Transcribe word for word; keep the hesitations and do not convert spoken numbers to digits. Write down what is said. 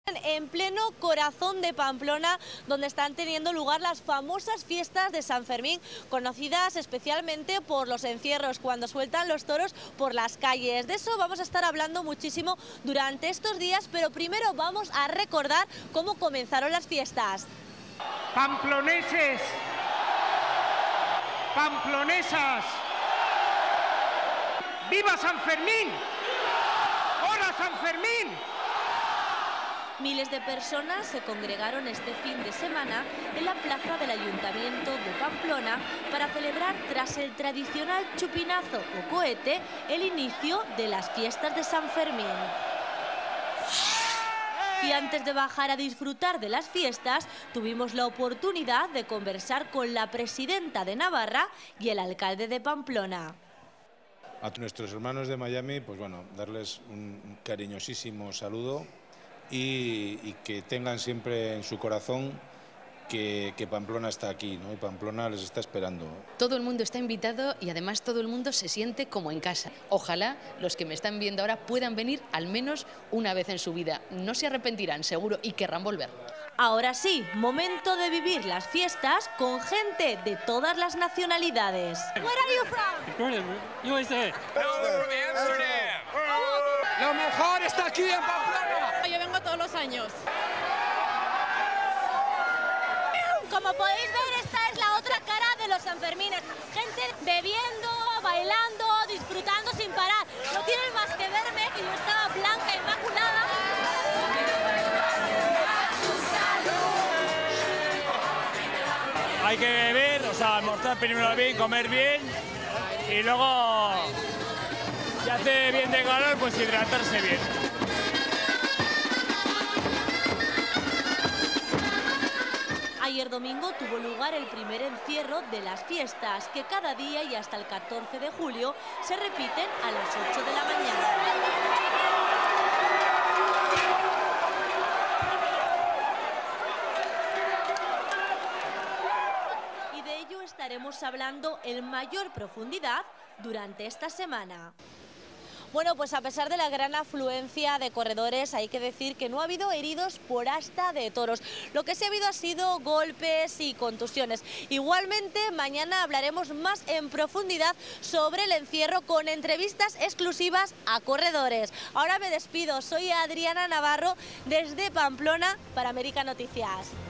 En pleno corazón de Pamplona, donde están teniendo lugar las famosas fiestas de San Fermín, conocidas especialmente por los encierros, cuando sueltan los toros por las calles. De eso vamos a estar hablando muchísimo durante estos días, pero primero vamos a recordar cómo comenzaron las fiestas. Pamploneses, pamplonesas, ¡viva San Fermín! ¡Hola San Fermín! Miles de personas se congregaron este fin de semana en la plaza del Ayuntamiento de Pamplona para celebrar, tras el tradicional chupinazo o cohete, el inicio de las fiestas de San Fermín. Y antes de bajar a disfrutar de las fiestas, tuvimos la oportunidad de conversar con la presidenta de Navarra y el alcalde de Pamplona. A nuestros hermanos de Miami, pues bueno, darles un cariñosísimo saludo y, y que tengan siempre en su corazón que, que Pamplona está aquí, ¿no? Y Pamplona les está esperando. Todo el mundo está invitado y además todo el mundo se siente como en casa. Ojalá los que me están viendo ahora puedan venir al menos una vez en su vida. No se arrepentirán, seguro, y querrán volver. Ahora sí, momento de vivir las fiestas con gente de todas las nacionalidades. Where are you from? U S A. ¡Lo mejor está aquí en Pamplona! Yo vengo todos los años. Como podéis ver, esta es la otra cara de los Sanfermines. Gente bebiendo, bailando, disfrutando sin parar. No tienen más que verme, que yo estaba blanca, inmaculada. Hay que beber, o sea, almorzar primero bien, comer bien y luego, si hace bien de calor, pues hidratarse bien. Ayer domingo tuvo lugar el primer encierro de las fiestas, que cada día y hasta el catorce de julio se repiten a las ocho de la mañana. Y de ello estaremos hablando en mayor profundidad durante esta semana. Bueno, pues a pesar de la gran afluencia de corredores, hay que decir que no ha habido heridos por asta de toros. Lo que sí ha habido ha sido golpes y contusiones. Igualmente, mañana hablaremos más en profundidad sobre el encierro con entrevistas exclusivas a corredores. Ahora me despido, soy Adriana Navarro desde Pamplona para América Noticias.